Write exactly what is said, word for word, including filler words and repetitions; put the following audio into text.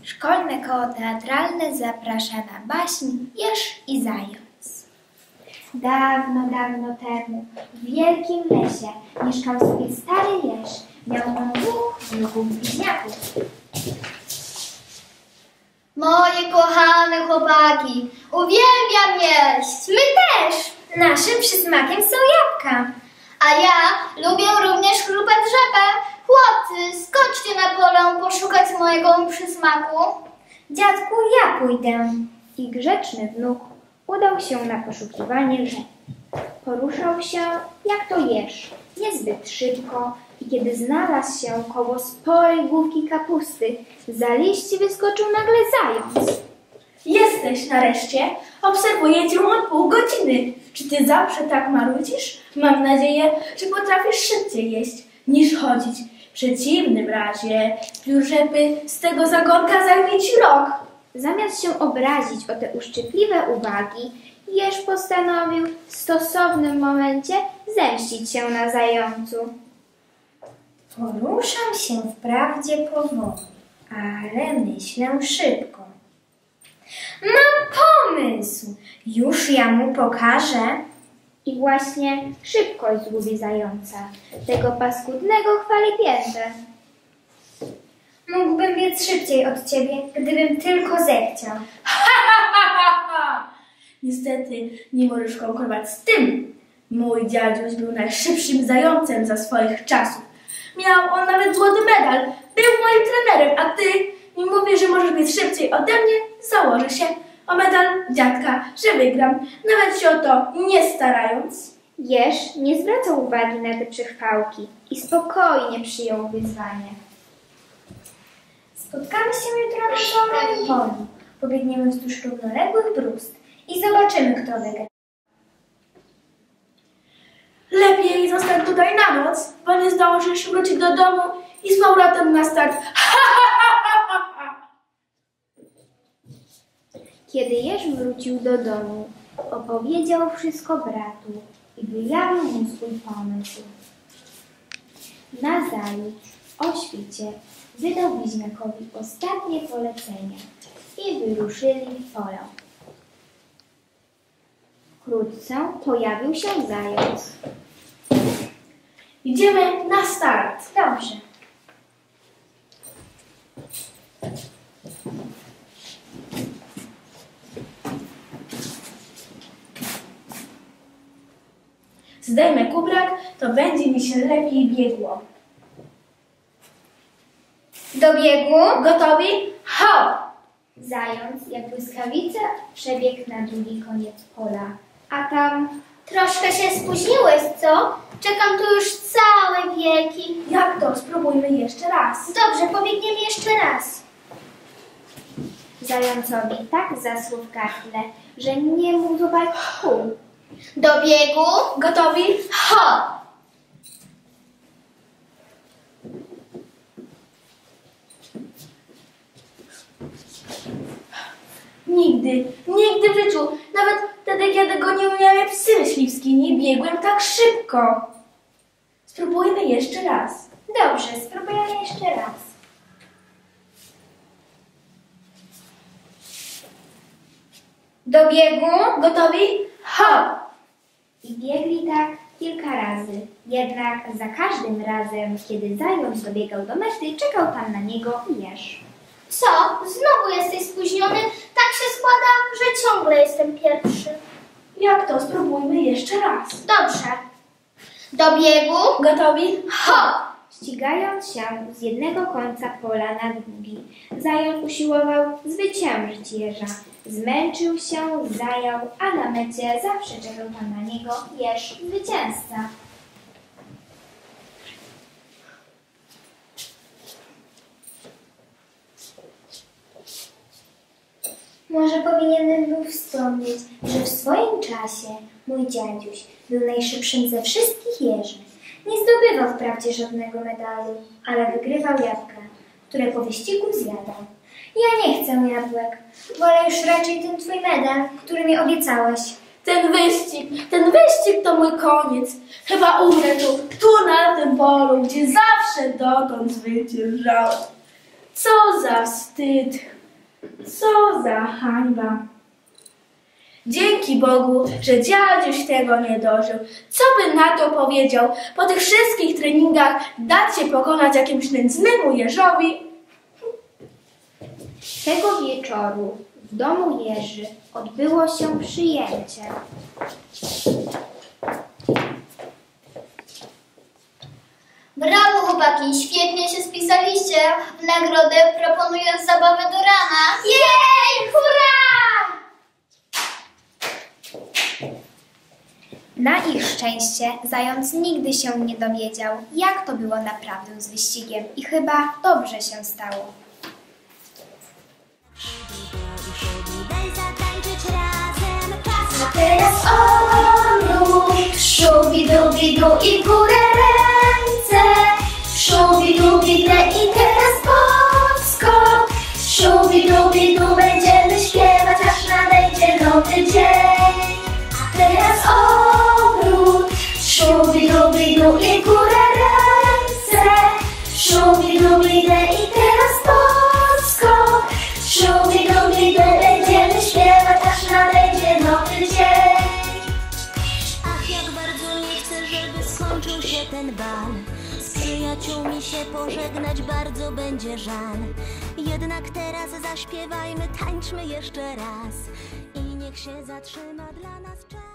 Szkolne koło teatralne zaprasza na baśń Jeż i Zając. Dawno, dawno temu w wielkim lesie mieszkał sobie stary jeż. Miał on dwóch wnuków bliźniaków. Moje kochane chłopaki, uwielbiam jeść! My też! Naszym przysmakiem są jabłka. A ja lubię również chrupę drzepę. Chłopcy, skoczcie na pole poszukać mojego przysmaku. Dziadku, ja pójdę. I grzeczny wnuk udał się na poszukiwanie rzep. Poruszał się jak to jeż, niezbyt szybko, i kiedy znalazł się koło sporej główki kapusty, za liści wyskoczył nagle zając. Jesteś nareszcie. Obserwuję cię od pół godziny. Czy ty zawsze tak marudzisz? Mam nadzieję, że potrafisz szybciej jeść niż chodzić. W przeciwnym razie piórzepy z tego zagonka zajmie ci rok. Zamiast się obrazić o te uszczypliwe uwagi, jeż postanowił w stosownym momencie zemścić się na zającu. Poruszam się wprawdzie powoli, ale myślę szybko. Mam pomysł! Już ja mu pokażę. I właśnie szybkość zgubi zająca, tego paskudnego chwalipiętę. Mógłbym biec szybciej od ciebie, gdybym tylko zechciał. Niestety nie możesz konkurować z tym. Mój dziaduś był najszybszym zającem za swoich czasów. Miał on nawet złoty medal. Był moim trenerem, a ty mi mówisz, że możesz biec szybciej ode mnie? Założę się o medal dziadka, że wygram, nawet się o to nie starając. Jeż nie zwracał uwagi na te przychwałki i spokojnie przyjął wyzwanie. Spotkamy się jutro na szkolnym polu. Pobiegniemy wzdłuż równoległych brust i zobaczymy, kto wygra. Lepiej zostań tutaj na noc, bo nie zdążysz wrócić do domu i z powrotem na start. Kiedy jeż wrócił do domu, opowiedział wszystko bratu i wyjawił mu swój pomysł. Nazajutrz, o świcie, wydał bliźniakowi ostatnie polecenia i wyruszyli w pole. Wkrótce pojawił się zając. Idziemy na start. Dobrze. Zdejmę kubrak, to będzie mi się lepiej biegło. Do biegu? Gotowi? Hop! Zając, jak błyskawica, przebiegł na drugi koniec pola. A tam... Troszkę się spóźniłeś, co? Czekam tu już całe wieki. Jak to? Spróbujmy jeszcze raz. Dobrze, pobiegniemy jeszcze raz. Zającowi tak zasło w gardle, że nie mógł zobaczyć kół. Do biegu. Gotowi? Hop! Nigdy, nigdy w życiu, nawet wtedy, kiedy goniły mnie psy myśliwskie, nie biegłem tak szybko. Spróbujmy jeszcze raz. Dobrze, spróbujemy jeszcze raz. Do biegu? Gotowi? Hop! I biegli tak kilka razy. Jednak za każdym razem, kiedy zając dobiegał do mety, czekał tam na niego jeż. Co? Znowu jesteś spóźniony? Tak się składa, że ciągle jestem pierwszy. Jak to? Spróbujmy jeszcze raz. Dobrze. Do biegu. Gotowi? Hop! Ścigając się z jednego końca pola na drugi, zając usiłował zwyciężyć jeża. Zmęczył się, zajął, a na mecie zawsze czekał tam na niego jeż zwycięzca. Może powinienem był wspomnieć, że w swoim czasie mój dziaduś był najszybszym ze wszystkich jeży. Nie zdobywał wprawdzie żadnego medalu, ale wygrywał jabłka, które po wyścigu zjadał. Ja nie chcę jabłek, wolę już raczej ten twój medal, który mi obiecałeś. Ten wyścig, ten wyścig to mój koniec. Chyba umrę tu, tu na tym polu, gdzie zawsze dotąd zwyciężałem. Co za wstyd. Co za hańba. Dzięki Bogu, że dziadziuś tego nie dożył. Co by na to powiedział? Po tych wszystkich treningach dać się pokonać jakimś nędznemu jeżowi? Tego wieczoru w domu Jerzy odbyło się przyjęcie. Brawo chłopaki, świetnie się spisaliście. W nagrodę proponuję zabawę do rana. Jej, hurra! Na ich szczęście zając nigdy się nie dowiedział, jak to było naprawdę z wyścigiem i chyba dobrze się stało. A teraz obrót, szubi-dubi-du i w górę ręce. Szubi-dubi-gle i teraz podskok. Szubi-dubi-du będziemy śpiewać, aż nadejdzie nowy dzień. A teraz obrót, szubi-dubi-du i w górę ręce. Szubi-dubi-gle i teraz podskok. Szubi-dubi-du będziemy śpiewać, aż nadejdzie nowy dzień. Ach, jak bardzo nie chcę, żeby skończył się ten bal. Z przyjaciółmi się pożegnać bardzo będzie żal. Jednak teraz zaśpiewajmy, tańczmy jeszcze raz. I niech się zatrzyma dla nas czas.